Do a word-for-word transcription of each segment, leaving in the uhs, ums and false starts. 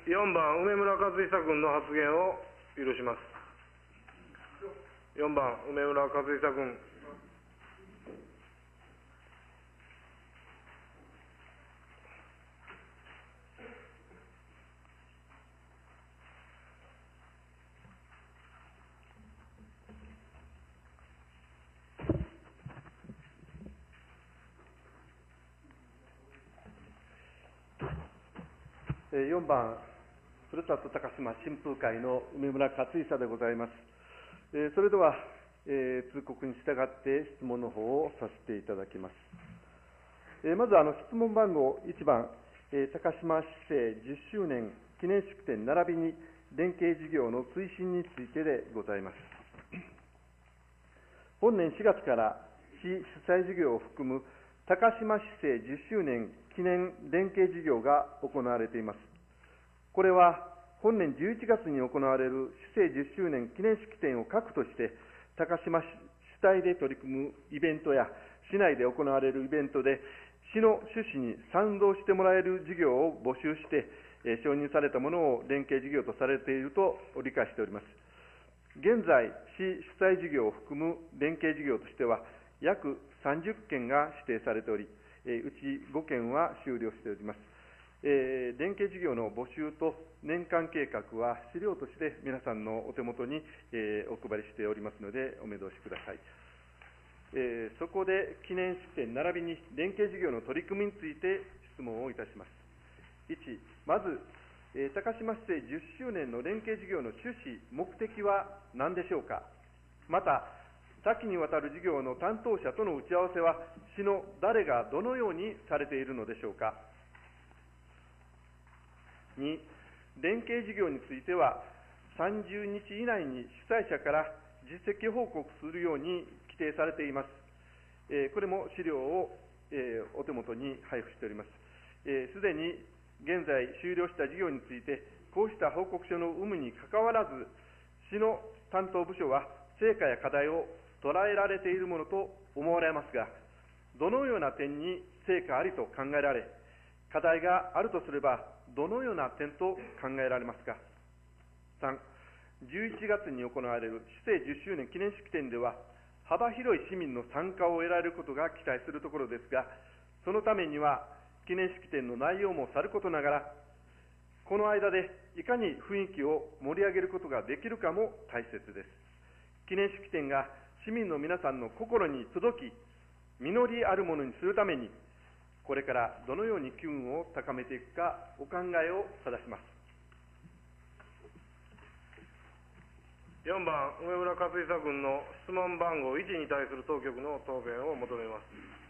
よんばん、梅村和久君の発言を許します。よんばん、梅村和久君。 よんばん、ふるさと高島新風会の梅村勝久でございます。それでは、えー、通告に従って質問の方をさせていただきます。えー、まずあの質問番号いちばん、えー、高島市政じゅっしゅうねん記念式典並びに連携事業の推進についてでございます。本年しがつから市主催事業を含む高島市政じゅっしゅうねん記念連携事業が行われています。これは本年じゅういちがつに行われる市政じゅっしゅうねん記念式典を核として高島市主体で取り組むイベントや市内で行われるイベントで市の趣旨に賛同してもらえる事業を募集して、えー、承認されたものを連携事業とされていると理解しております。現在、市主催事業を含む連携事業としては約さんじゅっけんが指定されており、えー、うちごけんは終了しております。えー、連携事業の募集と年間計画は資料として皆さんのお手元に、えー、お配りしておりますのでお目通しください。えー、そこで記念式典並びに連携事業の取り組みについて質問をいたします。いち、まず、えー、高島市政じゅっしゅうねんの連携事業の趣旨、目的は何でしょうか。また、多岐にわたる事業の担当者との打ち合わせは市の誰がどのようにされているのでしょうか。に、連携事業についてはさんじゅうにち以内に主催者から実績報告するように規定されています。えー、これも資料を、えー、お手元に配布しております。すで、えー、に現在終了した事業についてこうした報告書の有無にかかわらず市の担当部署は成果や課題を捉えられているものと思われますが、どのような点に成果ありと考えられ、課題があるとすればどのような点と考えられますか。さん、じゅういちがつに行われる市政じゅっしゅうねん記念式典では幅広い市民の参加を得られることが期待するところですが、そのためには記念式典の内容もさることながら、この間でいかに雰囲気を盛り上げることができるかも大切です。記念式典が市民の皆さんの心に届き、実りあるものにするために、これからどのように機運を高めていくかお考えを正します。 よんばん、梅村勝久君の質問番号いちに対する当局の答弁を求めます。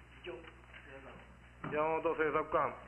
山本政策官。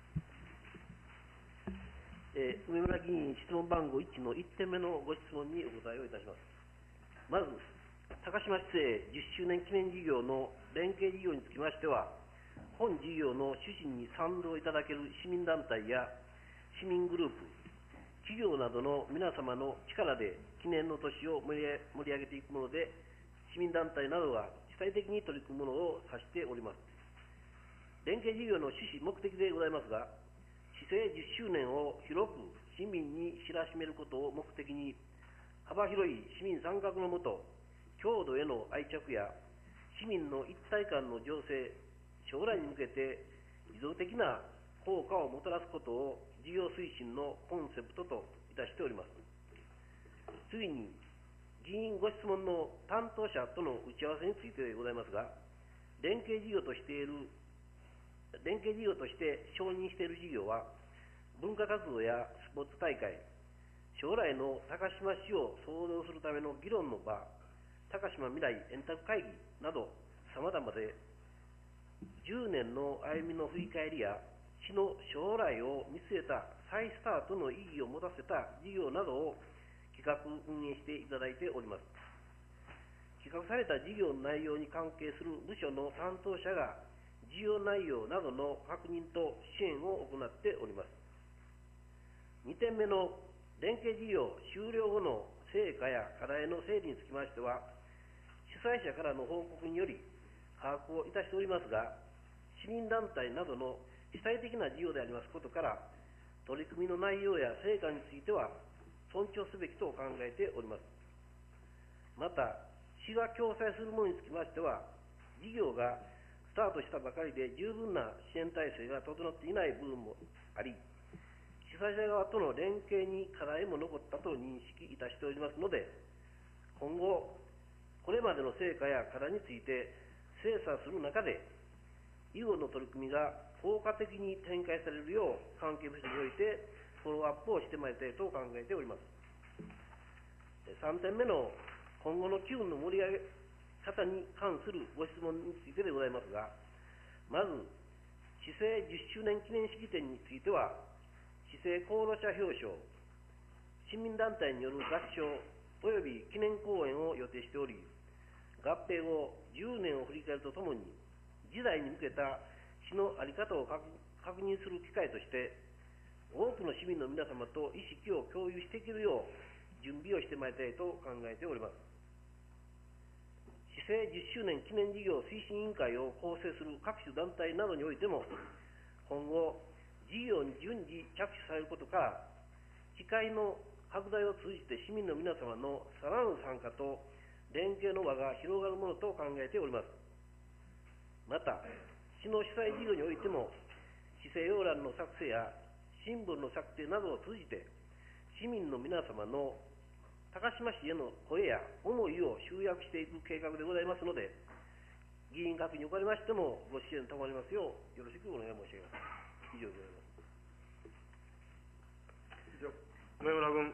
えー、梅村議員、質問番号いちのいってんめのご質問にお答えをいたします。まず、高島市政じゅっしゅうねん記念事業の連携事業につきましては、本事業の趣旨に賛同いただける市民団体や市民グループ、企業などの皆様の力で記念の年を盛り上げていくもので、市民団体などが主体的に取り組むものを指しております。連携事業の趣旨、目的でございますが、市政じゅっしゅうねんを広く市民に知らしめることを目的に、幅広い市民参画のもと、郷土への愛着や市民の一体感の醸成、将来に向けて持続的な効果をもたらすことを事業推進のコンセプトといたしております。次に、議員ご質問の担当者との打ち合わせについてでございますが、連携事業としている、連携事業として承認している事業は、文化活動やスポーツ大会、将来の高島市を創造するための議論の場、高島未来円卓会議など様々で、じゅうねんの歩みの振り返りや市の将来を見据えた再スタートの意義を持たせた事業などを企画運営していただいております。企画された事業の内容に関係する部署の担当者が事業内容などの確認と支援を行っております。にてんめの連携事業終了後の成果や課題の整理につきましては、主催者からの報告により把握をいたしておりますが、市民団体などの主体的な事業でありますことから、 取り組みの内容や成果については尊重すべきと考えております。また、市が共催するものにつきましては、事業がスタートしたばかりで十分な支援体制が整っていない部分もあり、主催者側との連携に課題も残ったと認識いたしておりますので、今後、これまでの成果や課題について精査する中で、以後の取り組みが効果的に展開されるよう、関係部署においてフォローアップをしてまいりたいと考えております。さんてんめの今後の機運の盛り上げ方に関するご質問についてでございますが、まず、市政じゅっしゅうねん記念式典については、市政功労者表彰、市民団体による合唱および記念講演を予定しており、合併後じゅうねんを振り返るとともに、時代に向けた市の在り方を確認する機会として、多くの市民の皆様と意識を共有していけるよう準備をしてまいりたいと考えております。市政じゅっしゅうねん記念事業推進委員会を構成する各種団体などにおいても、今後、事業に順次着手されることから、機会の拡大を通じて市民の皆様のさらなる参加と連携の輪が広がるものと考えております。また、市の主催事業においても、市政要覧の作成や新聞の策定などを通じて、市民の皆様の高島市への声や思いを集約していく計画でございますので、議員各位におかれましてもご支援賜りますようよろしくお願い申し上げます。以上でございます。 以上、梅村君。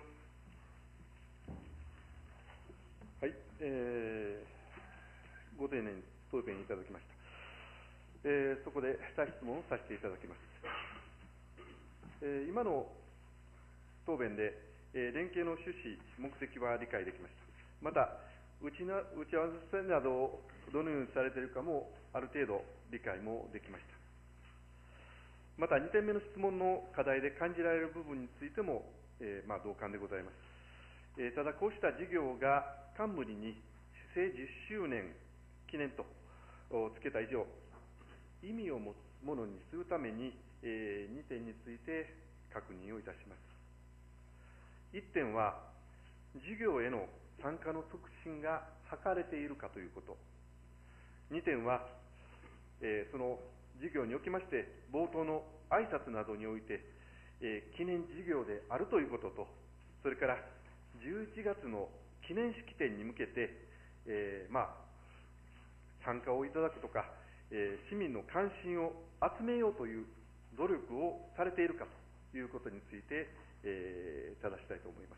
はい、えー、ご丁寧に答弁いただきました。えー、そこで再質問をさせていただきます。えー、今の答弁で、えー、連携の趣旨、目的は理解できました。また、打ちな打ち合わせなどをどのようにされているかも、ある程度理解もできました。また、にてんめの質問の課題で感じられる部分についても、えーまあ、同感でございます。えー、ただ、こうした事業が冠に市政じゅっしゅうねん記念とつけた以上、意味を持つものにするために、えー、にてんについて確認をいたします。いってんは、事業への参加の促進が図れているかということ。にてんは、えー、その事業におきまして、冒頭の挨拶などにおいて、えー、記念事業であるということと、それからじゅういちがつの記念式典に向けて、えー、まあ、参加をいただくとか、えー、市民の関心を集めようという努力をされているかということについて、えー、正したいと思います。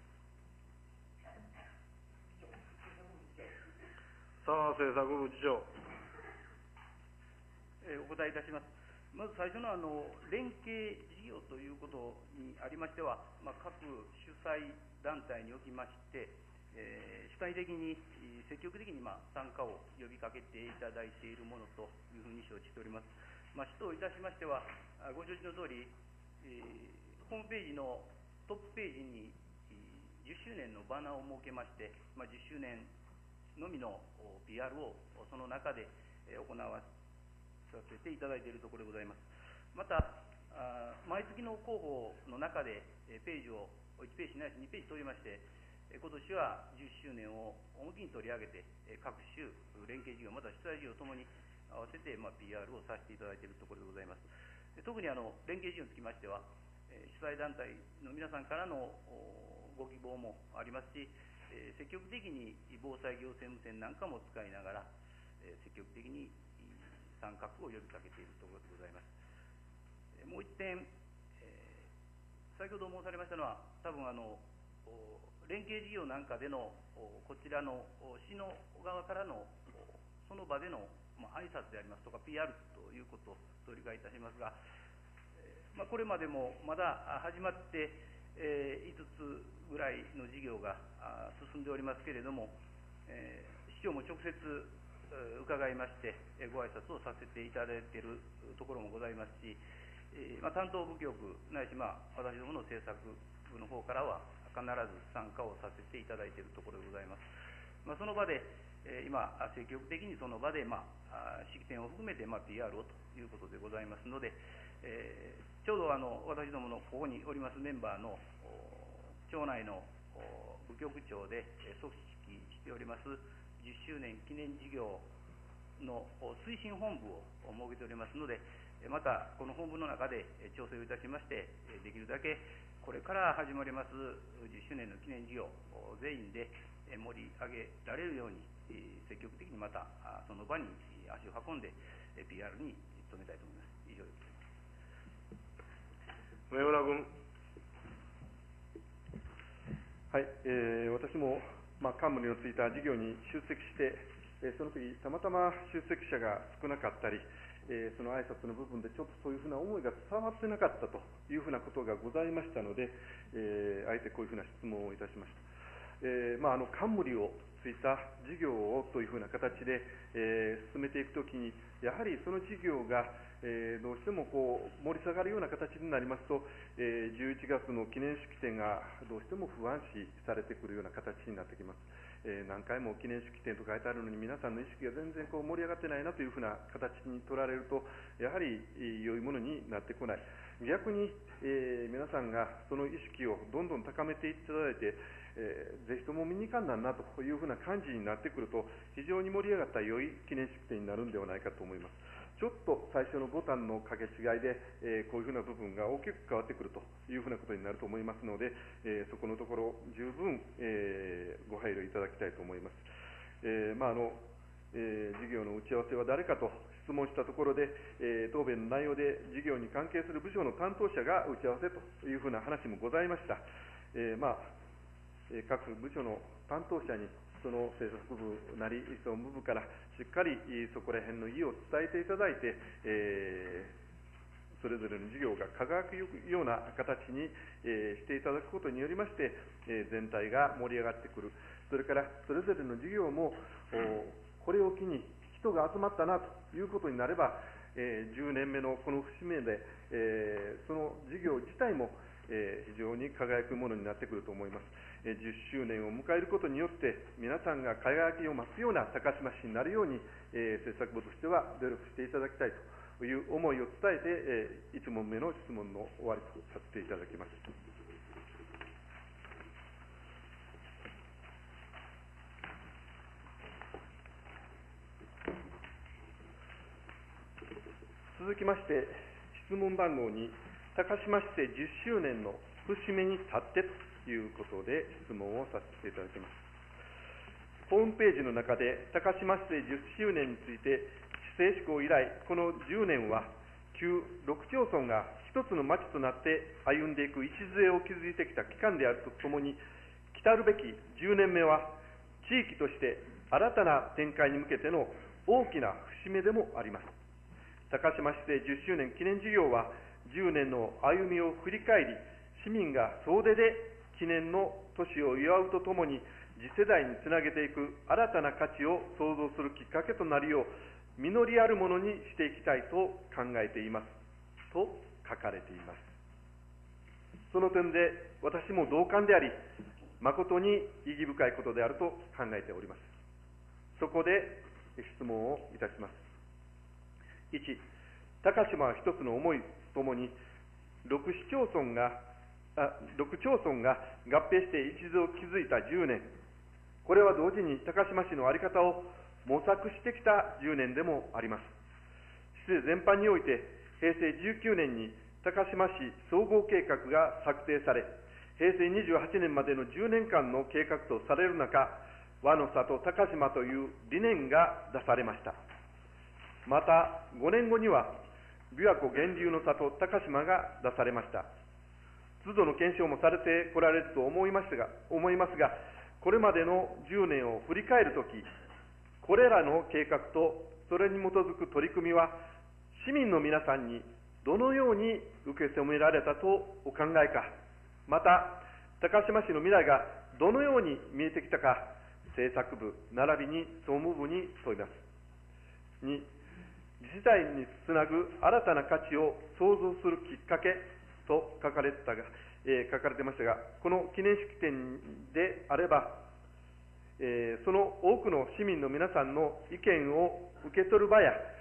澤政策部次長。 えー、お答えいたします。まず最初のあの連携事業ということにありましては、まあ、各主催団体におきまして、えー、主体的に積極的にまあ参加を呼びかけていただいているものというふうに承知しております。まあ、市といたしましては、ご承知の通り、えー、ホームページのトップページにじゅっしゅうねんのバナーを設けまして、まあ、じゅっしゅうねんのみの ピーアール をその中で行わさせていただいているところでございます。また、毎月の広報の中でページをいちページないしにページ取りまして、今年はじゅっしゅうねんを重きに取り上げて、各種連携事業、また主催事業ともに合わせて、まあ、ピーアール をさせていただいているところでございます。特にあの連携事業につきましては、主催団体の皆さんからのご希望もありますし、積極的に防災行政無線なんかも使いながら、積極的に参画を呼びかけているところでございます。もう一点、先ほど申されましたのは、多分あの連携事業なんかでのこちらの市の側からのその場での挨拶でありますとか ピーアール ということと理解いたしますが、まあ、これまでもまだ始まって、えー、いつつぐらいの事業が進んでおりますけれども、えー、市長も直接伺いましてご挨拶をさせていただいているところもございますし、えーまあ、担当部局ないし、まあ、私どもの政策部の方からは必ず参加をさせていただいているところでございます。まあ、その場で、えー、今積極的にその場で、まあ、式典を含めて、まあ、ピーアール をということでございますので、 えー、ちょうどあの私どものここにおりますメンバーの町内の部局長で組織しておりますじゅっしゅうねん記念事業の推進本部を設けておりますので、またこの本部の中で調整をいたしまして、できるだけこれから始まりますじゅっしゅうねんの記念事業全員で盛り上げられるように、積極的にまたその場に足を運んで ピーアール に努めたいと思います。以上です。 上村君。 はい、えー、私も、まあ、冠のついた事業に出席して、えー、その時たまたま出席者が少なかったり、えー、その挨拶の部分でちょっとそういうふうな思いが伝わってなかったというふうなことがございましたので、えー、あえてこういうふうな質問をいたしました。えーまあ、あの冠をついた事業をというふうな形で、えー、進めていくときに、やはりその事業が、えー、どうしてもこう盛り下がるような形になりますと、えー、じゅういちがつの記念式典がどうしても不安視されてくるような形になってきます。えー、何回も記念式典と書いてあるのに、皆さんの意識が全然こう盛り上がってないなというふうな形に取られると、やはり良いものになってこない。逆に、えー、皆さんがその意識をどんどん高めていただいて、えー、ぜひとも見に行かんなんなというふうな感じになってくると、非常に盛り上がった良い記念式典になるんではないかと思います。ちょっと最初のボタンの掛け違いで、えー、こういうふうな部分が大きく変わってくるというふうなことになると思いますので、えー、そこのところ十分、えー、ご配慮いただきたいと思います。えーまああのえー、事業の打ち合わせは誰かと質問したところで、えー、答弁の内容で事業に関係する部署の担当者が打ち合わせというふうな話もございました。えーまあえー、各部署の担当者にその政策部なり総務部からしっかりそこら辺の意を伝えていただいて、えー、それぞれの事業が輝くような形に、えー、していただくことによりまして、えー、全体が盛り上がってくる。それからそれぞれの事業もこれを機に人が集まったなということになれば、えー、じゅうねんめのこの節目で、えー、その事業自体も、えー、非常に輝くものになってくると思います。えー、じゅっしゅうねんを迎えることによって皆さんが輝きを増すような高島市になるように、えー、政策部としては努力していただきたいという思いを伝えて、えー、いち問目の質問の終わりとさせていただきます。続きまして、質問番号に、高島市政じゅっしゅうねんの節目に立ってということで質問をさせていただきます。ホームページの中で、高島市政じゅっしゅうねんについて、市政施行以来、このじゅうねんは、旧ろく町村が一つの町となって歩んでいく礎を築いてきた期間であるとともに、来たるべきじゅうねんめは、地域として新たな展開に向けての大きな節目でもあります。高島市政じゅっしゅうねん記念事業は、じゅうねんの歩みを振り返り、市民が総出で記念の年を祝うとともに、次世代につなげていく新たな価値を創造するきっかけとなるよう、実りあるものにしていきたいと考えていますと書かれています。その点で私も同感であり、誠に意義深いことであると考えております。そこで質問をいたします。いち、高島は一つの思いとともに、ろく市町村が、あろく町村が合併して一度築いたじゅうねん、これは同時に高島市の在り方を模索してきたじゅうねんでもあります。市政全般において、平成じゅうきゅうねんに高島市総合計画が策定され、平成にじゅうはちねんまでのじゅうねんかんの計画とされる中、和の里高島という理念が出されました。また、ごねんごには、琵琶湖源流の里高島が出されました。都度の検証もされてこられると思いますが、思いますが、これまでのじゅうねんを振り返るとき、これらの計画とそれに基づく取り組みは、市民の皆さんにどのように受け止められたとお考えか、また、高島市の未来がどのように見えてきたか、政策部並びに総務部に問います。に、次世代につなぐ新たな価値を創造するきっかけと書かれてたが、えー、書かれてましたが、この記念式典であれば、えー、その多くの市民の皆さんの意見を受け取る場や、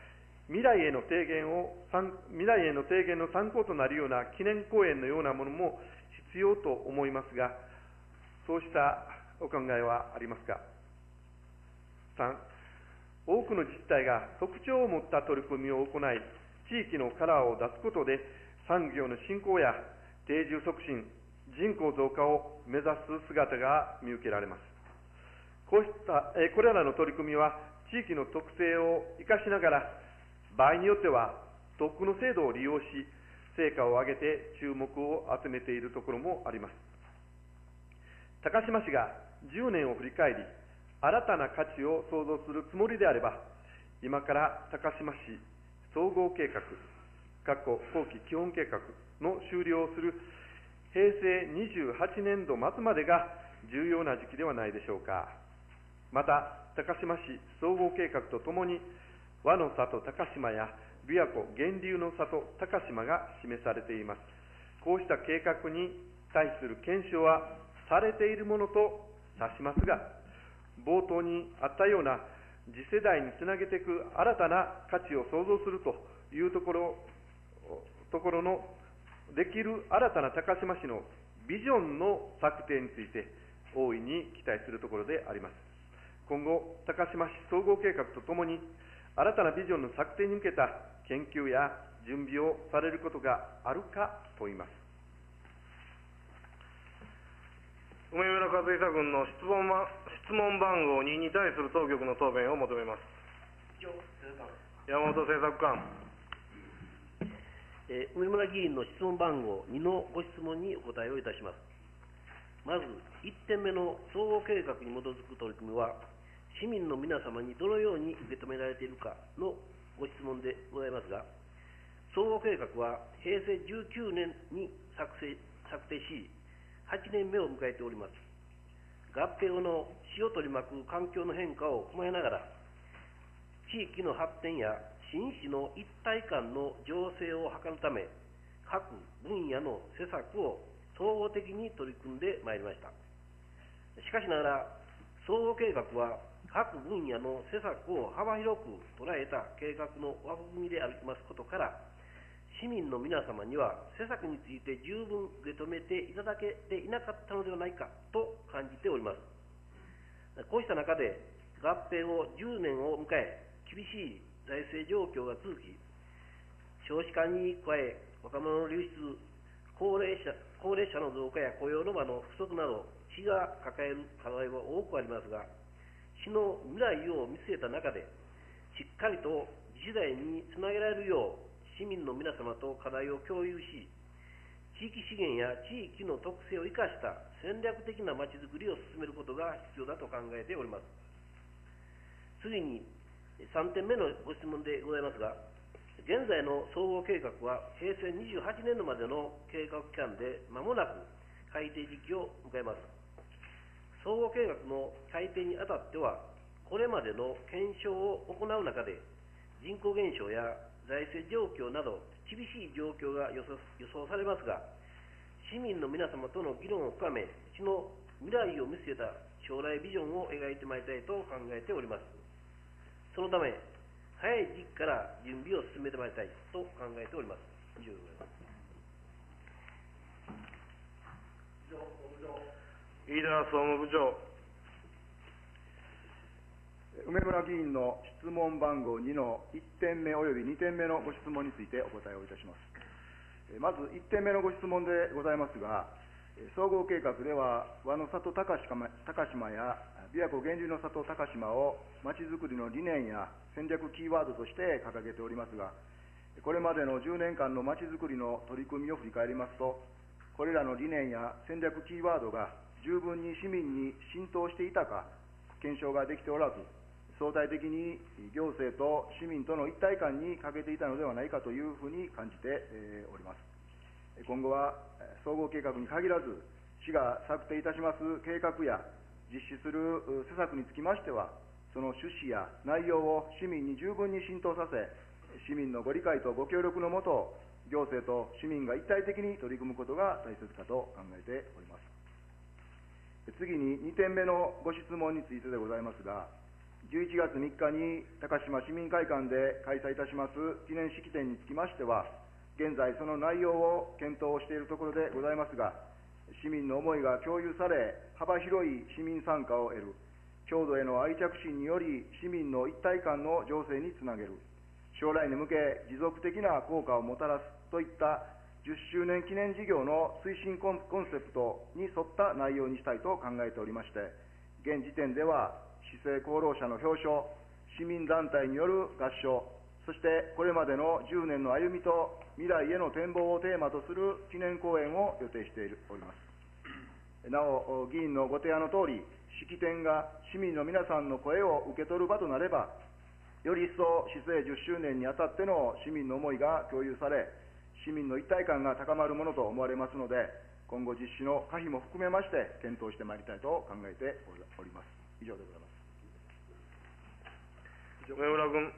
未来への提言を、未来への提言の参考となるような記念講演のようなものも必要と思いますが、そうしたお考えはありますか。さん、多くの自治体が特徴を持った取り組みを行い、地域のカラーを出すことで、産業の振興や定住促進、人口増加を目指す姿が見受けられます。こうした、えこれらの取り組みは、地域の特性を生かしながら、場合によっては特区の制度を利用し、成果を上げて注目を集めているところもあります。高島市がじゅうねんを振り返り、新たな価値を創造するつもりであれば、今から高島市総合計画、後期基本計画の終了をするへいせいにじゅうはちねんど末までが重要な時期ではないでしょうか。また、高島市総合計画とともに、和の里高島や琵琶湖源流の里高島が示されています。こうした計画に対する検証はされているものと指しますが、冒頭にあったような次世代につなげていく新たな価値を創造するというところ、ところのできる新たな高島市のビジョンの策定について大いに期待するところであります。今後、高島市総合計画とともに新たなビジョンの策定に向けた研究や準備をされることがあるか問います。 梅村和久君の質問ま質問番号にに対する当局の答弁を求めます。山本政策官。 えー、梅村議員の質問番号にのご質問にお答えをいたします。まず、いってんめの総合計画に基づく取り組みは、市民の皆様にどのように受け止められているかのご質問でございますが、総合計画はへいせいじゅうきゅうねんに作成策定し、はちねんめを迎えております。合併後の市を取り巻く環境の変化を踏まえながら、地域の発展や新市の一体感の醸成を図るため、各分野の施策を総合的に取り組んでまいりました。しかしながら、総合計画は各分野の施策を幅広く捉えた計画の枠組みでありますことから、市民の皆様には施策について十分受け止めていただけていなかったのではないかと感じております。こうした中で、合併後じゅうねんを迎え、厳しい財政状況が続き、少子化に加え、若者の流出、高齢者、高齢者の増加や雇用の場の不足など、市が抱える課題は多くありますが、市の未来を見据えた中で、しっかりと次世代につなげられるよう、市民の皆様と課題を共有し、地域資源や地域の特性を生かした戦略的なまちづくりを進めることが必要だと考えております。次に、さんてんめのご質問でございますが、現在の総合計画はへいせいにじゅうはちねんどまでの計画期間で間もなく改定時期を迎えます。総合計画の改定にあたっては、これまでの検証を行う中で、人口減少や財政状況など厳しい状況が予想、予想されますが、市民の皆様との議論を深め、市の未来を見据えた将来ビジョンを描いてまいりたいと考えております。そのため、早い時期から準備を進めてまいりたいと考えております。以上でございます。 飯田総務部長。 梅村議員の質問番号にのいってんめおよびにてんめのご質問についてお答えをいたします。まずいってんめのご質問でございますが、総合計画では和の里高島、高島や琵琶湖源流の里高島をまちづくりの理念や戦略キーワードとして掲げておりますが、これまでのじゅうねんかんのまちづくりの取り組みを振り返りますと、これらの理念や戦略キーワードが十分に市民に浸透していたか検証ができておらず、相対的に行政と市民との一体感に欠けていたのではないかというふうに感じております。今後は総合計画に限らず、市が策定いたします計画や実施する施策につきましては、その趣旨や内容を市民に十分に浸透させ、市民のご理解とご協力のもと、行政と市民が一体的に取り組むことが大切かと考えております。次ににてんめのご質問についてでございますが、 じゅういちがつみっかに高島市民会館で開催いたします記念式典につきましては、現在その内容を検討しているところでございますが、市民の思いが共有され、幅広い市民参加を得る、郷土への愛着心により市民の一体感の醸成につなげる、将来に向け持続的な効果をもたらすといったじゅっしゅうねん記念事業の推進コンセプトに沿った内容にしたいと考えておりまして、現時点では市政功労者の表彰、市民団体による合唱、そしてこれまでのじゅうねんの歩みと未来への展望をテーマとする記念講演を予定しております。なお、議員のご提案のとおり、式典が市民の皆さんの声を受け取る場となれば、より一層市政じゅっしゅうねんにあたっての市民の思いが共有され、市民の一体感が高まるものと思われますので、今後実施の可否も含めまして検討してまいりたいと考えております。以上でございます。 上村君。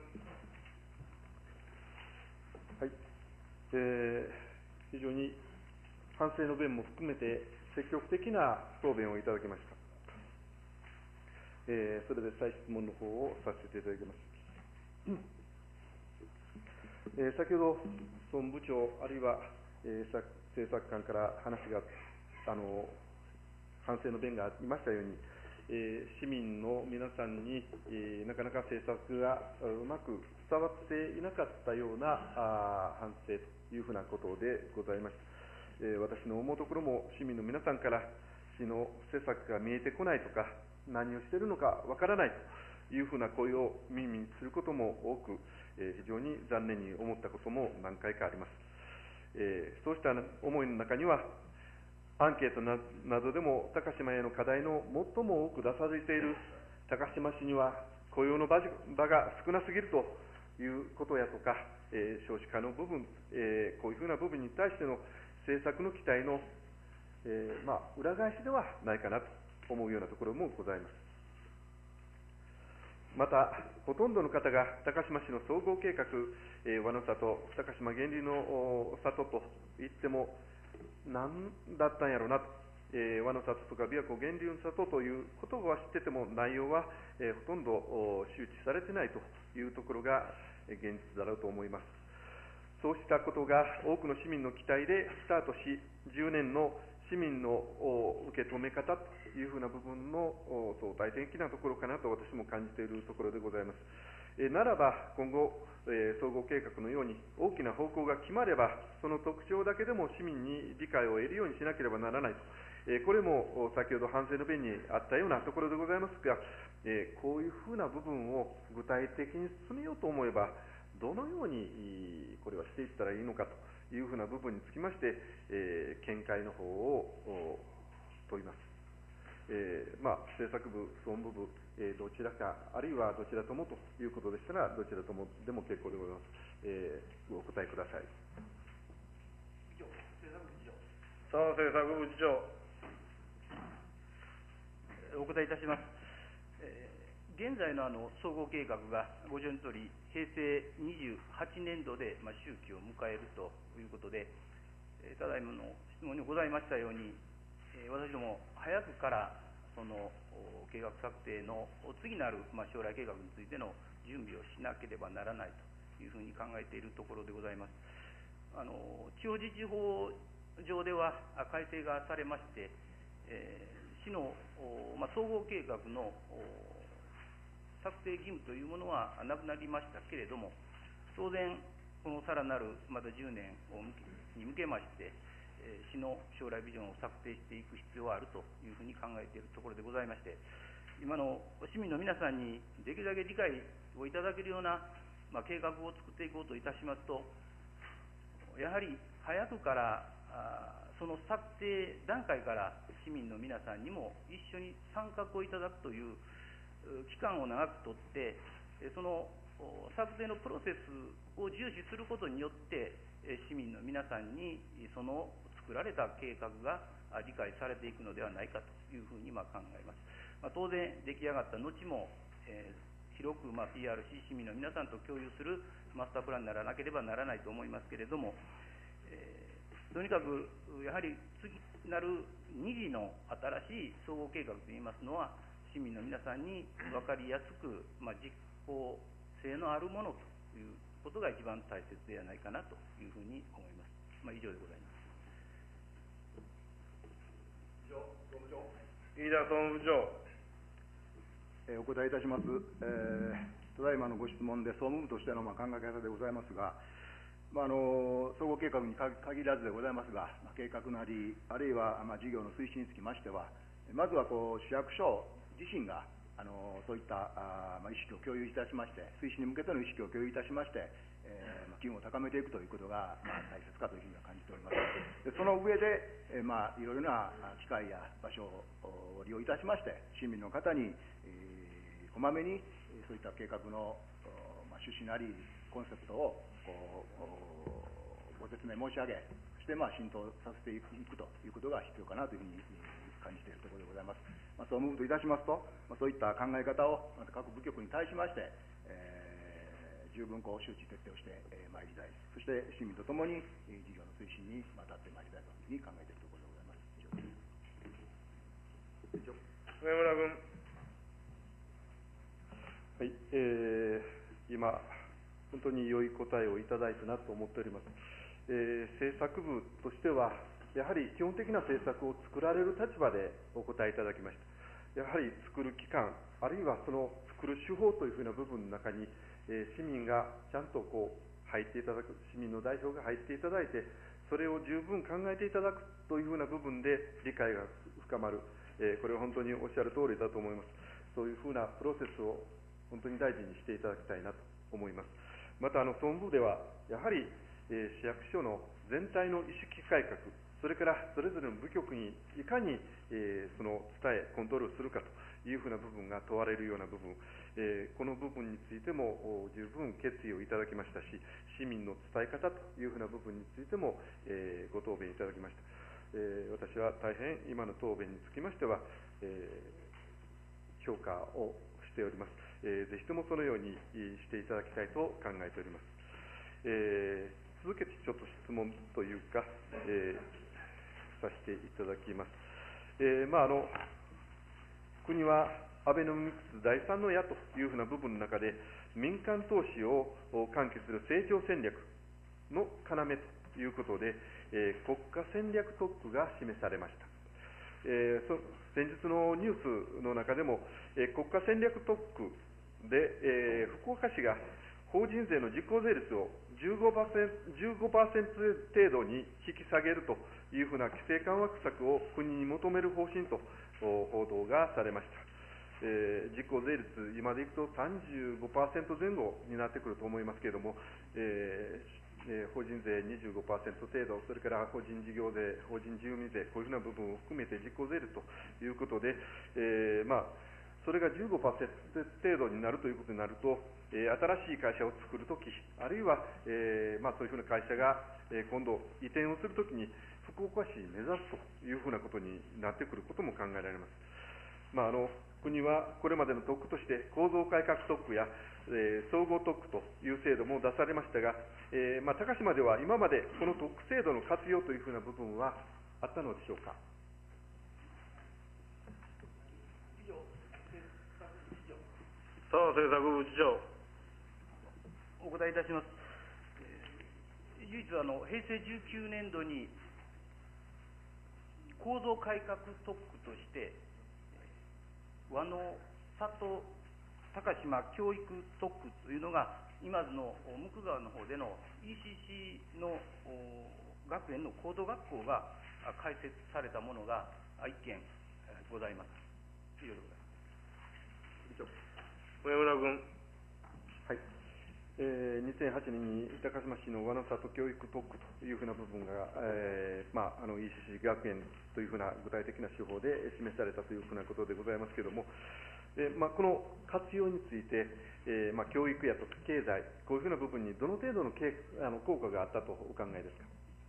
はい、えー、非常に反省の弁も含めて積極的な答弁をいただきました。えー、それで再質問の方をさせていただきます。えー、先ほど総務部長あるいは、えー、政策官から話があの反省の弁がありましたように、えー、市民の皆さんに、えー、なかなか政策がうまく伝わっていなかったようなあ反省というふうなことでございました。えー、私の思うところも市民の皆さんから市の施策が見えてこないとか、何をしているのかわからないというふうな声を耳にすることも多く、えー、非常に残念に思ったことも何回かあります。えー、そうした思いの中には、アンケートなどでも高島への課題の最も多く出されている高島市には雇用の場が少なすぎるということやとか、えー、少子化の部分、えー、こういうふうな部分に対しての政策の期待の、えーまあ、裏返しではないかなと思うようなところもございます。また、ほとんどの方が高島市の総合計画、えー、和の里、高島源流の里といっても、何だったんやろうなと、えー、和の里とか琵琶湖源流の里という言葉は知ってても、内容は、えー、ほとんど周知されてないというところが現実だろうと思います。そうしたことが多くの市民の期待でスタートし、じゅうねんの市民の受け止め方というふうな部分の相対的なところかなと私も感じているところでございます。えならば今後、えー、総合計画のように大きな方向が決まれば、その特徴だけでも市民に理解を得るようにしなければならないと、えー、これも先ほど反省の弁にあったようなところでございますが、えー、こういうふうな部分を具体的に進めようと思えば、どのようにこれはしていったらいいのかというふうな部分につきまして、えー、見解の方を問います。えーまあ、政策部、総務部、えー、どちらか、あるいはどちらともということでしたら、どちらともでも結構でございます。えー、お答えください。 佐野政策部次長。 お答えいたします。えー、現在のあの総合計画がご存知のとおり、平成にじゅうはちねんどで、まあ、周期を迎えるということで、えー、ただいまの質問にございましたように、えー、私ども早くからその計画策定の次なる、まあ、将来計画についての準備をしなければならないというふうに考えているところでございます。あの地方自治法上では改正がされまして、えー、市の、まあ、総合計画の策定義務というものはなくなりましたけれども、当然このさらなるまたじゅうねんに向けまして、市の将来ビジョンを策定していく必要があるというふうに考えているところでございまして、今の市民の皆さんにできるだけ理解をいただけるような、まあ、計画を作っていこうといたしますと、やはり早くからあその策定段階から市民の皆さんにも一緒に参画をいただくという期間を長くとって、その策定のプロセスを重視することによって、市民の皆さんにその作られた計画が理解されていくのではないかというふうに今考えます。まあ、当然出来上がった後も、えー、広くまあ ピーアール し、市民の皆さんと共有するマスタープランにならなければならないと思いますけれども、えー、とにかくやはり次なるに次の新しい総合計画といいますのは、 市民の皆さんに分かりやすく、まあ、実効性のあるものということが一番大切ではないかなというふうに思います。まあ、以上でございます。 飯田総務部長。 えーお答えいたします。えーただいまのご質問で総務部としてのまあ考え方でございますが、まあ、あの総合計画に限らずでございますが、まあ、計画なり、あるいはまあ事業の推進につきましては、まずはこう市役所自身があのそういったあ、まあ、意識を共有いたしまして、推進に向けての意識を共有いたしまして、えーまあ、機運を高めていくということが、まあ、大切かというふうには感じております。でその上で、えーまあ、いろいろな機会や場所を利用いたしまして、市民の方に、えーこまめにそういった計画の、まあ、趣旨なりコンセプトをこうご説明申し上げ、そしてまあ浸透させていくということが必要かなというふうに感じているところでございます。まあ、総務部といたしますと、まあ、そういった考え方をまた各部局に対しまして、えー、十分こう周知徹底をしてまいりたい、そして市民とともに事業の推進に当たってまいりたいというふうに考えているところでございます。以上です。 上村君。 はい、えー、今、本当に良い答えをいただいたなと思っております。えー、政策部としては、やはり基本的な政策を作られる立場でお答えいただきました。やはり作る期間、あるいはその作る手法というふうな部分の中に、えー、市民がちゃんとこう入っていただく、市民の代表が入っていただいて、それを十分考えていただくというふうな部分で理解が深まる、えー、これは本当におっしゃる通りだと思います。そういうふうなプロセスを本当に大事にしていただきたいなと思います。またあの総務部ではやはり、えー、市役所の全体の意識改革、それからそれぞれの部局にいかに、えー、その伝えコントロールするかというふうな部分が問われるような部分、えー、この部分についても十分決意をいただきましたし、市民の伝え方というふうな部分についても、えー、ご答弁いただきました。えー、私は大変今の答弁につきましては、えー、評価をしております。えー、ぜひともそのようにしていただきたいと考えております。えー、続けてちょっと質問というか、えー、させていただきます。えーまあ、あの国はアベノミクス第三の矢というふうな部分の中で、民間投資を喚起する成長戦略の要ということで、えー、国家戦略特区が示されました。えー、そ先日のニュースの中でも、えー、国家戦略特区で、えー、福岡市が法人税の実効税率を じゅうごパーセント、じゅうごパーセント 程度に引き下げるというふうな規制緩和策を国に求める方針と報道がされました。えー、実効税率、今でいくと さんじゅうごパーセント 前後になってくると思いますけれども、えーえー、法人税 にじゅうごパーセント 程度、それから法人事業税、法人事業税、こういうふうな部分を含めて実効税率ということで、えーまあ、それが じゅうごパーセント 程度になるということになると、えー、新しい会社を作るとき、あるいは、えーまあ、そういうふうな会社が、えー、今度移転をするときに福岡市に目指すというふうなことになってくることも考えられます。まあ、あの国はこれまでの特区として構造改革特区や、えー、総合特区という制度も出されましたが、えーまあ、高島では今までこの特区制度の活用というふうな部分はあったのでしょうか。 澤政策部次長。 お答えいたします。えー、唯一あの平成じゅうきゅうねん度に構造改革特区として和野里高島教育特区というのが今津の無垢川の方での イーシーシー の学園の高等学校が開設されたものが一件ございます。以上でございます。 上村君。 はい。えー、にせんはちねんに高島市の和野里教育特区というふうな部分が、えーまあ、あの イーシーシー 学園というふうな具体的な手法で示されたというふうなことでございますけれども、えーまあ、この活用について、えーまあ、教育やと経済、こういうふうな部分にどの程度のけあの効果があったとお考えですか。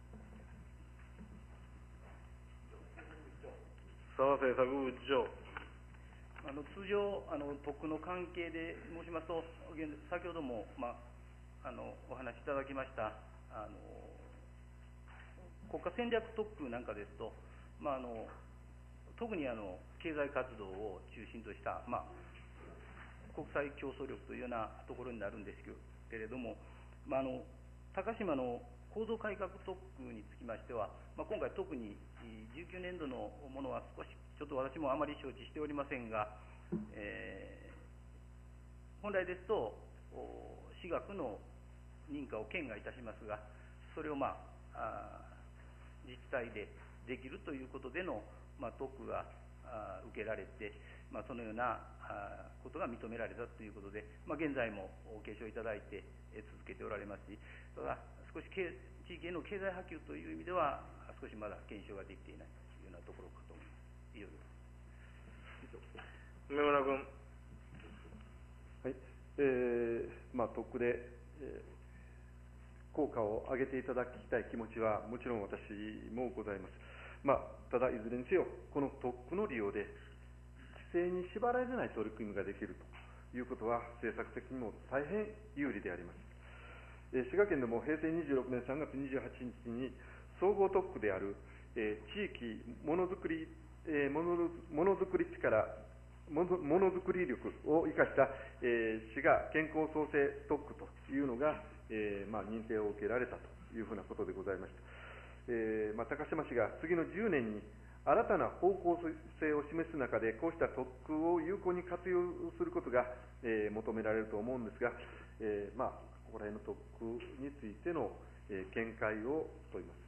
澤政策部次長。 あの通常あの特区の関係で申しますと、現先ほども、まあ、あのお話しいただきましたあの国家戦略特区なんかですと、まあ、あの特にあの経済活動を中心とした、まあ、国際競争力というようなところになるんですけれども、まあ、あの高島の構造改革特区につきましては、まあ、今回特にじゅうきゅうねんどのものは少しちょっと私もあまり承知しておりませんが、えー、本来ですと私学の認可を県がいたしますが、それを、まあ、あ自治体でできるということでの、まあ、特区があ受けられて、まあ、そのようなあことが認められたということで、まあ、現在も継承いただいてえ続けておられますし、ただ少し地域への経済波及という意味では少しまだ検証ができていないというようなところかと思います。以上です。 梅村君。 はい、えー、まあ特区で、えー効果を上げていただきたい気持ちはもちろん私もございます。まあ、ただいずれにせよ、この特区の利用で規制に縛られない取り組みができるということは政策的にも大変有利であります。えー、滋賀県でも平成にじゅうろくねんさんがつにじゅうはちにちに総合特区である、えー、地域ものづくり、えー、ものものづくり力ものものづくり力を生かした、えー、滋賀健康創生特区というのがえーまあ、認定を受けられたというふうなことでございました。えーまあ、高島市が次のじゅうねんに新たな方向性を示す中で、こうした特区を有効に活用することが、えー、求められると思うんですが、えーまあ、ここら辺の特区についての、えー、見解を問います。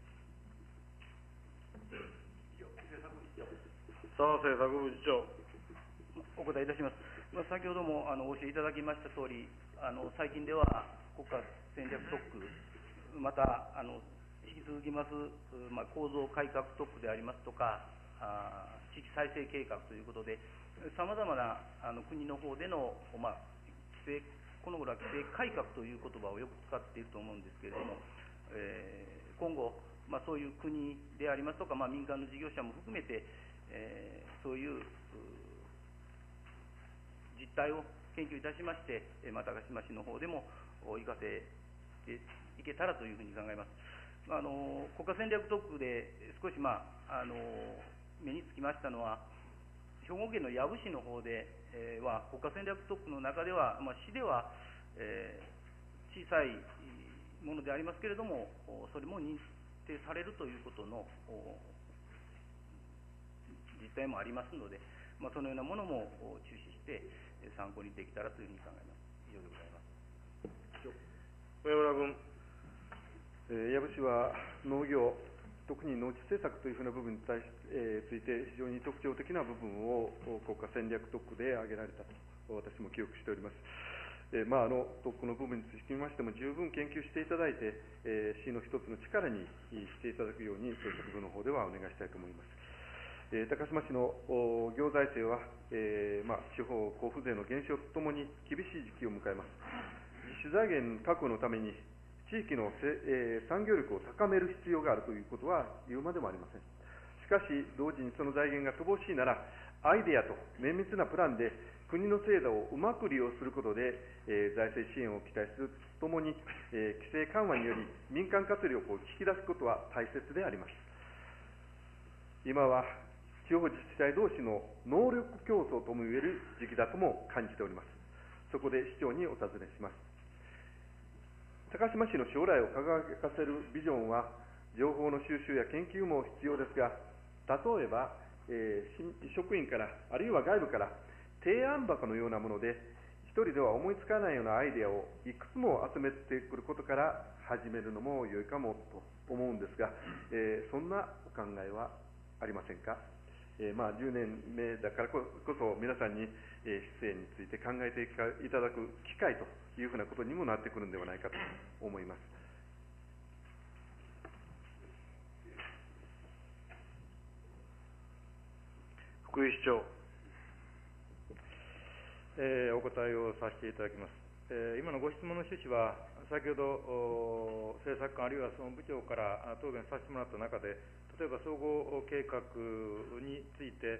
澤政策部次長。 お答えいたします。まあ、先ほどもあのお教えいただきましたとおり、あの最近では国家戦略特区、またあの引き続きます、まあ、構造改革特区でありますとか、あ地域再生計画ということで、さまざまなあの国の方での、まあ、規制、この頃は規制改革という言葉をよく使っていると思うんですけれども、えー、今後、まあ、そういう国でありますとか、まあ、民間の事業者も含めて、えー、そういう実態を研究いたしまして、まあ、高島市の方でも生かせていけたらというふうに考えます。あの国家戦略特区で少し、まあ、あの目につきましたのは、兵庫県の養父市の方で、えー、は国家戦略特区の中では、まあ、市では、えー、小さいものでありますけれども、それも認定されるということの実態もありますので、まあ、そのようなものも注視して参考にできたらというふうに考えます。以上でございます。 上村君。 えー、養父市は農業、特に農地政策というふうな部分に対し、えー、ついて非常に特徴的な部分を国家戦略特区で挙げられたと私も記憶しております。えーまあ、あの特区の部分につきましても十分研究していただいて、えー、市の一つの力にしていただくように政策部の方ではお願いしたいと思います。えー、高島市の行財政は、えーまあ、地方交付税の減少とともに厳しい時期を迎えます。自主財源確保のために地域の、えー、産業力を高める必要があるということは言うまでもありません。しかし同時にその財源が乏しいなら、アイデアと綿密なプランで国の制度をうまく利用することで、えー、財政支援を期待するとともに、えー、規制緩和により民間活力を引き出すことは大切であります。今は地方自治体同士の能力競争ともいえる時期だとも感じております。そこで市長にお尋ねします。高島市の将来を輝かせるビジョンは、情報の収集や研究も必要ですが、例えば、えー、職員から、あるいは外部から、提案箱のようなもので、一人では思いつかないようなアイデアをいくつも集めてくることから始めるのも良いかもと思うんですが、えー、そんなお考えはありませんか。えーまあ、じゅうねんめだからこそ皆さんに、えー、市政について考えていただく機会というふうなことにもなってくるのではないかと思います。 福井市長。 えー、お答えをさせていただきます。えー、今のご質問の趣旨は、先ほど政策官あるいは総務部長から答弁させてもらった中で、例えば総合計画について、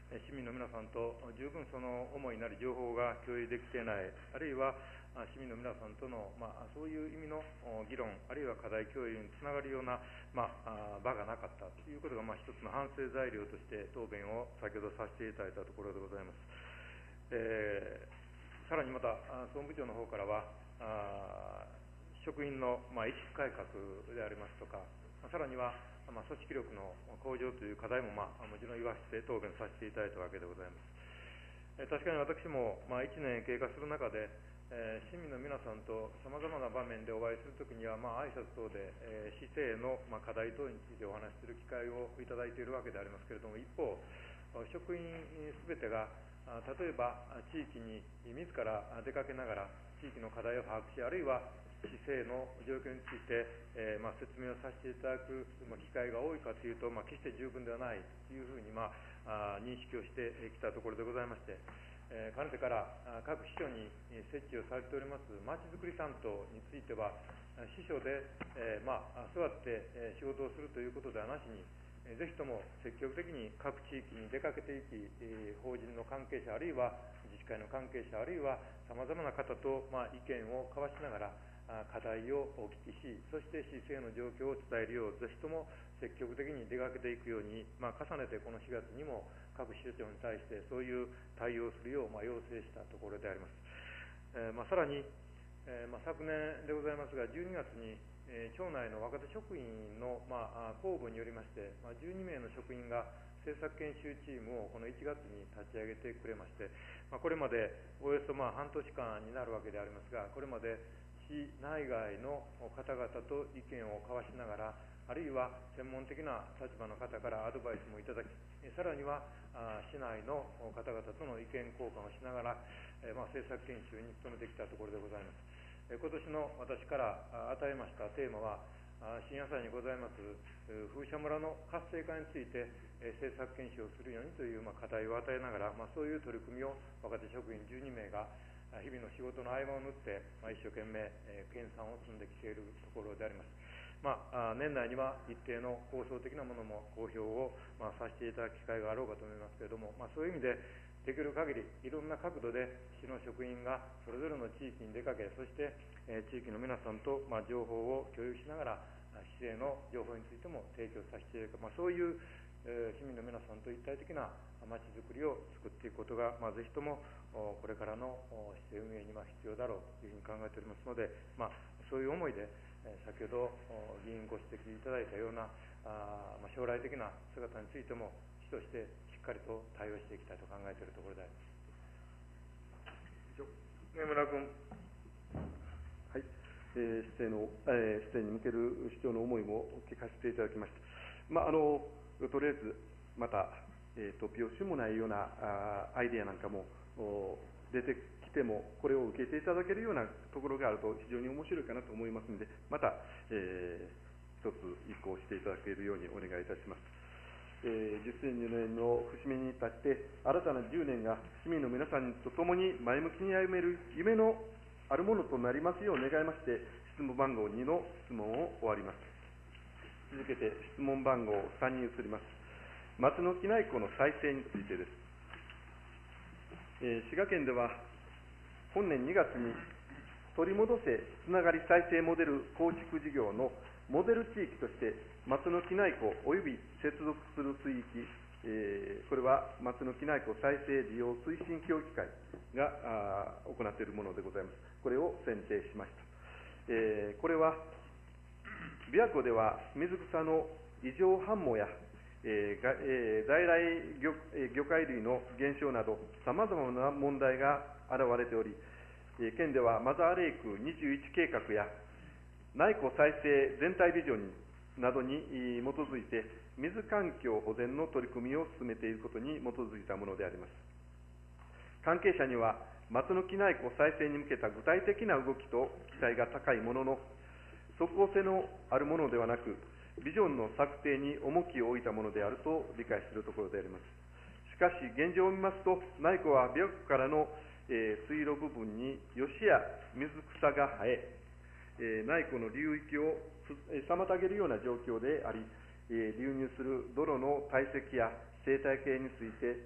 市民の皆さんと十分その主になる情報が共有できていない、あるいは市民の皆さんとの、まあ、そういう意味の議論、あるいは課題共有につながるような、まあ、場がなかったということが、まあ、一つの反省材料として答弁を先ほどさせていただいたところでございます。えー、さらにまた総務部長の方からはあ職員の、まあ、意識改革でありますとか、さらには、まあ、組織力の向上という課題も、まあ、もちろん言わせて答弁させていただいたわけでございます。えー、確かに私も、まあ、いちねん経過する中で、えー、市民の皆さんとさまざまな場面でお会いするときには、まあ、挨拶等で、えー、市政の、まあ、課題等についてお話しする機会をいただいているわけでありますけれども、一方、職員すべてが、例えば地域に自ら出かけながら地域の課題を把握し、あるいは市政の状況について、えーまあ、説明をさせていただく、まあ、機会が多いかというと、まあ、決して十分ではないというふうに、まあ、あ認識をしてきたところでございまして、えー、かねてから各支所に設置をされておりますまちづくり担当については、支所で、えーまあ、座って仕事をするということではなしに、ぜひとも積極的に各地域に出かけていき、えー、法人の関係者、あるいは自治会の関係者、あるいはさまざまな方と、まあ、意見を交わしながら、課題をお聞きし、そして市政の状況を伝えるよう、ぜひとも積極的に出かけていくように、まあ、重ねてこのしがつにも各支所長に対してそういう対応をするよう、まあ、要請したところであります。えーまあ、さらに、えーまあ、昨年でございますが、じゅうにがつに、えー、町内の若手職員の、まあ、公募によりまして、まあ、じゅうにめいの職員が政策研修チームをこのいちがつに立ち上げてくれまして、まあ、これまでおよそまあ半年間になるわけでありますが、これまで市内外の方々と意見を交わしながら、あるいは専門的な立場の方からアドバイスもいただき、さらには市内の方々との意見交換をしながら、まあ、政策研修に努めてきたところでございます。今年の私から与えましたテーマは、深夜祭にございます風車村の活性化について政策研修をするようにという、まあ、課題を与えながら、まあ、そういう取り組みを若手職員じゅうにめいが日々の仕事の合間を縫って、まあ、一生懸命、えー、研鑽を積んできているところであります。まあ、あ年内には一定の構想的なものも公表を、まあ、させていただく機会があろうかと思いますけれども、まあ、そういう意味でできる限りいろんな角度で市の職員がそれぞれの地域に出かけ、そして、えー、地域の皆さんと、まあ、情報を共有しながら市政の情報についても提供させていただく、まあ、そういうえー、市民の皆さんと一体的なまちづくりを作っていくことが、まあ、ぜひともこれからの市政運営には必要だろうというふうに考えておりますので、まあ、そういう思いで、えー、先ほど議員ご指摘いただいたようなあ、まあ、将来的な姿についても市としてしっかりと対応していきたいと考えているところであります。 根村君。 はい、えー、市政の、えー、市政に向ける市長の思いも聞かせていただきました。まああのとりあえずまた、えー、突拍子もないようなあアイデアなんかも出てきても、これを受けていただけるようなところがあると非常に面白いかなと思いますので、また、えー、一つ移行していただけるようにお願いいたします。えー、じゅっせんにねんの節目に立って新たなじゅうねんが市民の皆さんと共に前向きに歩める夢のあるものとなりますよう願いまして、質問番号にの質問を終わります。続けて質問番号さんに移ります。松の木内湖の再生についてです。えー、滋賀県では本年にがつに取り戻せつながり再生モデル構築事業のモデル地域として松の木内湖および接続する水域、えー、これは松の木内湖再生利用推進協議会が行っているものでございます。これを選定しました。えー、これは琵琶湖では水草の異常繁茂や、えーえー、在来 魚, 魚介類の減少などさまざまな問題が現れており、えー、県ではマザーレイクにじゅういち計画や内湖再生全体ビジョンなどに基づいて水環境保全の取り組みを進めていることに基づいたものであります。関係者には松の木内湖再生に向けた具体的な動きと期待が高いものの、即効性のあるものではなく、ビジョンの策定に重きを置いたものであると理解するところであります。しかし、現状を見ますと、内湖は琵琶湖からの、えー、水路部分に吉や水草が生え、えー、内湖の流域を妨げるような状況であり、えー、流入する泥の堆積や生態系について、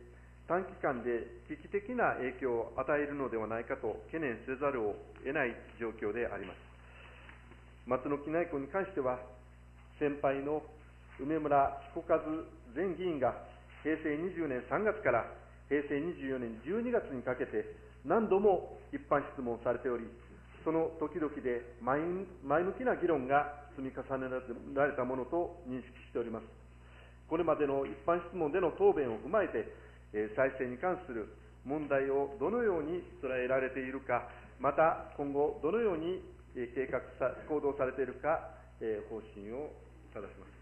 短期間で危機的な影響を与えるのではないかと懸念せざるを得ない状況であります。松野木内湖に関しては、先輩の梅村彦和前議員がへいせいにじゅうねんさんがつからへいせいにじゅうよねんじゅうにがつにかけて何度も一般質問されており、その時々で前向きな議論が積み重ねられたものと認識しております。これまでの一般質問での答弁を踏まえて、再生に関する問題をどのように捉えられているか、また今後どのように計画さ、行動されているか、方針を正します。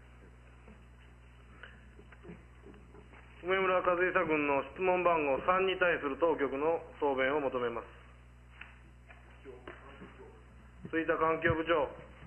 梅村和久君の質問番号さんに対する当局の答弁を求めます。吹田環境部長。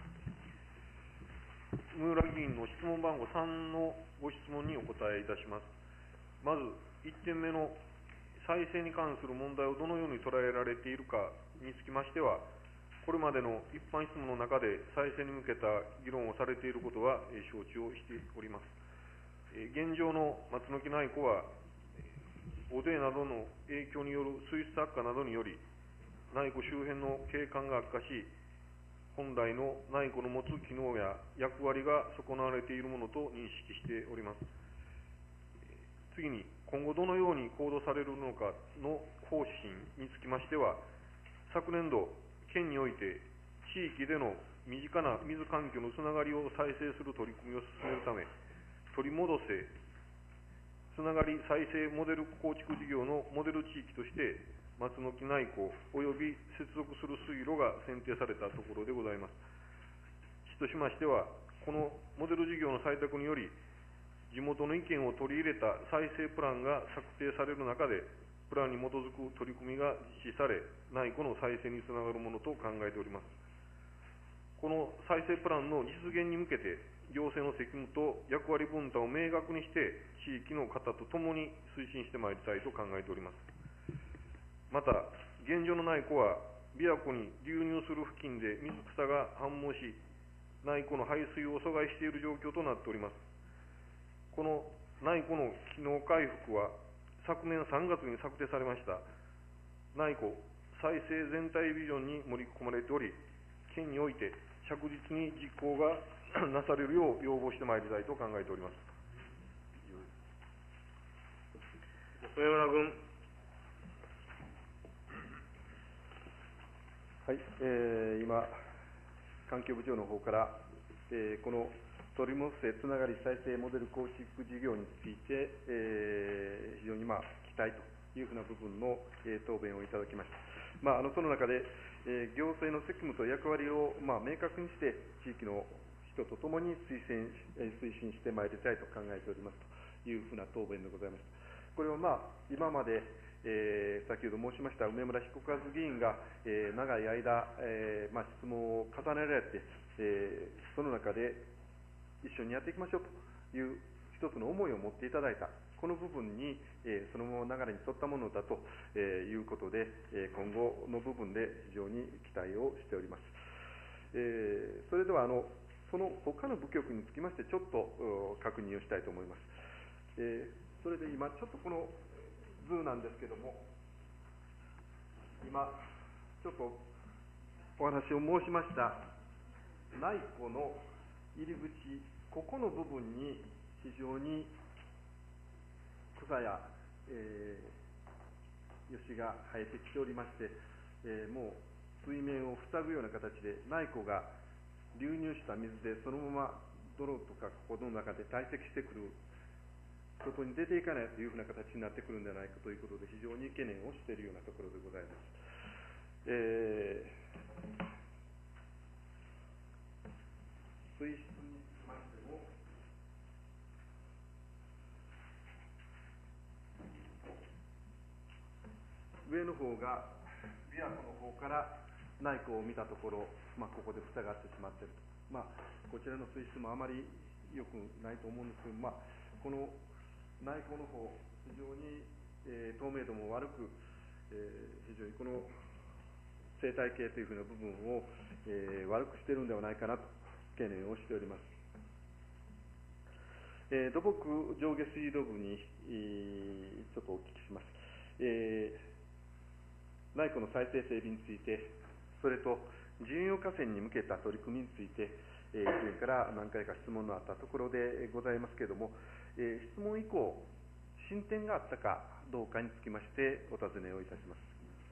梅村議員の質問番号さんのご質問にお答えいたします。まずいってんめの再生に関する問題をどのように捉えられているかにつきましては、これまでの一般質問の中で再生に向けた議論をされていることは承知をしております。現状の松野木内湖は、汚泥などの影響による水質悪化などにより、内湖周辺の景観が悪化し、本来の内湖の持つ機能や役割が損なわれているものと認識しております。次に、今後どのように行動されるのかの方針につきましては、昨年度、県において地域での身近な水環境のつながりを再生する取り組みを進めるため、取り戻せつながり再生モデル構築事業のモデル地域として、松野木内湖および接続する水路が選定されたところでございます。市としましては、このモデル事業の採択により、地元の意見を取り入れた再生プランが策定される中で、プランに基づく取り組みが実施され、内湖の再生につながるものと考えております。この再生プランの実現に向けて、行政の責務と役割分担を明確にして、地域の方と共に推進してまいりたいと考えております。また、現状の内湖は、琵琶湖に流入する付近で水草が繁茂し、内湖の排水を阻害している状況となっております。この内湖の機能回復は、昨年さんがつに策定されました内湖再生全体ビジョンに盛り込まれており、県において着実に実行がなされるよう要望してまいりたいと考えております。 上村君。 はい、えー、今、環境部長の方から、えー、この取り戻せつながり再生モデル構築事業について、えー、非常に、まあ、期待というふうな部分の、えー、答弁をいただきました。まあ、あのその中で、えー、行政の責務と役割を、まあ、明確にして地域の人とともに推薦、えー、推進してまいりたいと考えておりますというふうな答弁でございました。これは、まあ、今まで、えー、先ほど申しました梅村彦和議員が、えー、長い間、えーまあ、質問を重ねられて、えー、その中で一緒にやっていきましょうという一つの思いを持っていただいた、この部分に、えー、そのまま流れに沿ったものだと、えー、いうことで、えー、今後の部分で非常に期待をしております。えー、それではあのその他の部局につきましてちょっと確認をしたいと思います。えー、それで今ちょっとこの図なんですけども、今ちょっとお話を申しました内湖の入り口、ここの部分に非常に草や、えー、吉が生えてきておりまして、えー、もう水面を塞ぐような形で内湖が流入した水でそのまま泥とかここの中で堆積してくる、外に出ていかないというふうな形になってくるんではないかということで非常に懸念をしているようなところでございます。えー、水質につきましても上の方が琵琶湖の方から内湖を見たところ、まあ、ここで塞がってしまっていると、まあ、こちらの水質もあまり良くないと思うんですけど、まあ、この内湖の方非常に、えー、透明度も悪く、えー、非常にこの生態系というふうな部分を、えー、悪くしているのではないかなと懸念をしております。えー、土木上下水道部に、 ちょっとお聞きします。えー、内湖の再生整備について、それと準用河川に向けた取り組みについて、えー、以前から何回か質問のあったところでございますけれども、えー、質問以降、進展があったかどうかにつきましてお尋ねをいたします。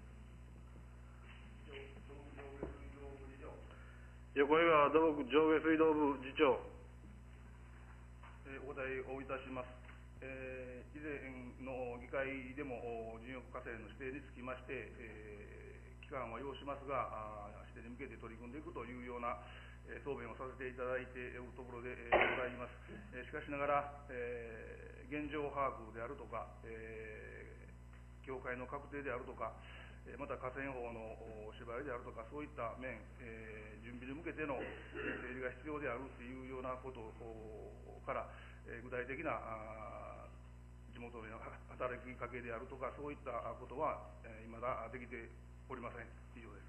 横井川土木上下水道部次長。 えー、お答えをいたします。えー、以前の議会でも準用河川の指定につきまして、えー、期間は要しますが、指定に向けて取り組んでいくというような、えー、答弁をさせていただいているところで、えー、ございます。えー、しかしながら、えー、現状把握であるとか、えー、境界の確定であるとか、また河川法の縛りであるとか、そういった面、えー、準備に向けての整理が必要であるというようなことから、えー、具体的な地元での働きかけであるとか、そういったことは、えー、未だできておりません。以上です。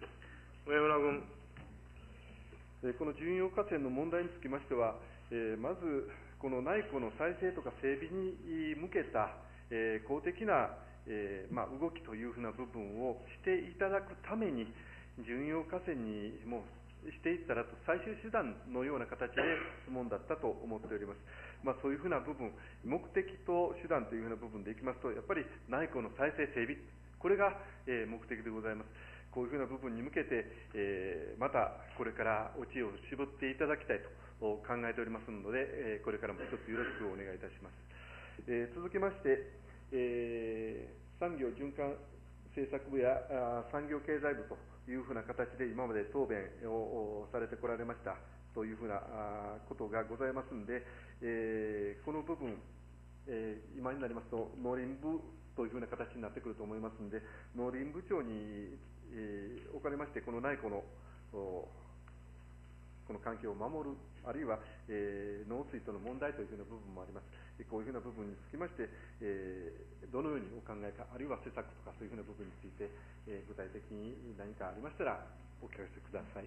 上村君。 えー、この準用河川の問題につきましては、えー、まず、この内湖の再生とか整備に向けた、えー、公的なえーまあ、動きというふうな部分をしていただくために、準用河川にもしていったらと最終手段のような形で質問だったと思っております。まあ、そういうふうな部分、目的と手段というふうな部分でいきますと、やっぱり内湖の再生整備、これが、えー、目的でございます。こういうふうな部分に向けて、えー、またこれからお知恵を絞っていただきたいと考えておりますので、えー、これからも一つよろしくお願いいたします。えー、続きまして、えー、産業循環政策部や産業経済部というふうな形で今まで答弁をされてこられましたというふうなことがございますので、えー、この部分、えー、今になりますと農林部というふうな形になってくると思いますので、農林部長に、えー、おかれましてこの内湖のこの環境を守る、あるいは、えー、農水との問題というふうな部分もあります。こういうふうな部分につきまして、えー、どのようにお考えか、あるいは施策とかそういうふうな部分について、えー、具体的に何かありましたらお聞かせください。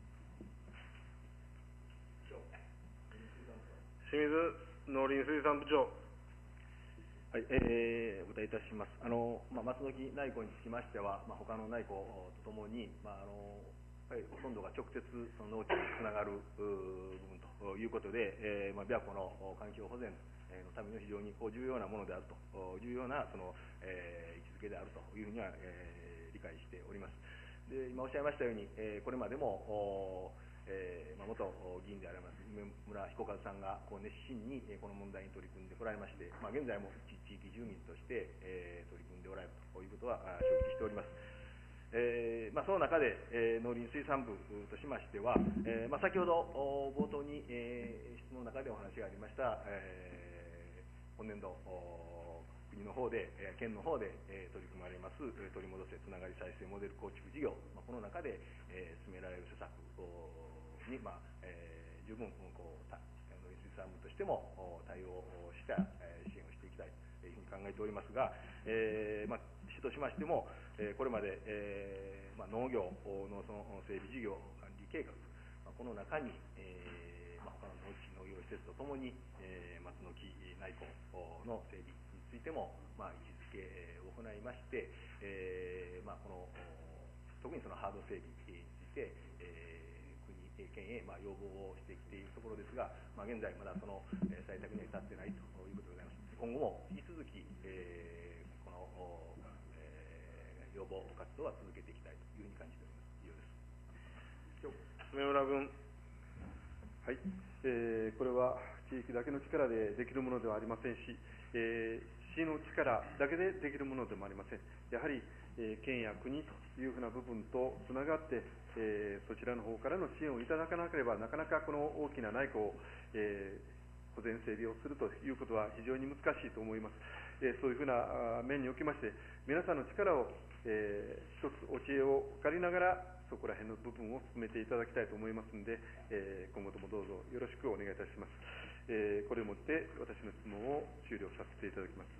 清水農林水産部長。 はい、えー、お答えいたします。あの、まあ、松木内湖につきましては、まあ、他の内湖とともに、まあ、あのはい、ほとんどが直接その農地につながる部分ということで、えーまあ、琵琶湖の環境保全のための非常にこう重要なものであるというようなその、えー、位置づけであるというふうには、えー、理解しております。で今おっしゃいましたように、えー、これまでも、えーまあ、元議員であります梅村彦和さんがこう熱心にこの問題に取り組んでこられまして、まあ、現在も地域住民として、えー、取り組んでおられるということは承知しております。えーまあ、その中で、えー、農林水産部としましては、えーまあ、先ほど冒頭に、えー、質問の中でお話がありました、えー、今年度国の方で、えー、県の方で、えー、取り組まれます取り戻せつながり再生モデル構築事業、まあ、この中で、えー、進められる施策に、まあえー、十分こう農林水産部としても対応した、えー、支援をしていきたいというふうに考えておりますが、えーまあ、市としましてもえー、これまで、えーまあ、農業、農村整備事業管理計画、まあ、この中に、えーまあ、他の農地農業施設とともに、えー、松の木内湖の整備についても、まあ、位置づけを行いまして、えーまあ、この特にそのハード整備について、えー、国県へ、まあ、要望をしてきているところですが、まあ、現在まだその、えー、採択には至ってないということでございます。今後も引き続き、えー、この要望活動は続けていきたいというふうに感じております。以上です。 梅村君。 はい、えー、これは地域だけの力でできるものではありませんし、えー、市の力だけでできるものでもありません。やはり、えー、県や国というふうな部分とつながって、えー、そちらの方からの支援をいただかなければ、なかなかこの大きな内湖を、えー、保全整備をするということは非常に難しいと思います。えー、そういうふうな面におきまして、皆さんの力をえー、一つお知恵を借りながらそこら辺の部分を進めていただきたいと思いますので、えー、今後ともどうぞよろしくお願いいたします。えー、これをもって私の質問を終了させていただきます。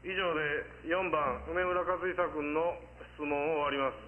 以上でよんばん、梅村和久君の質問を終わります。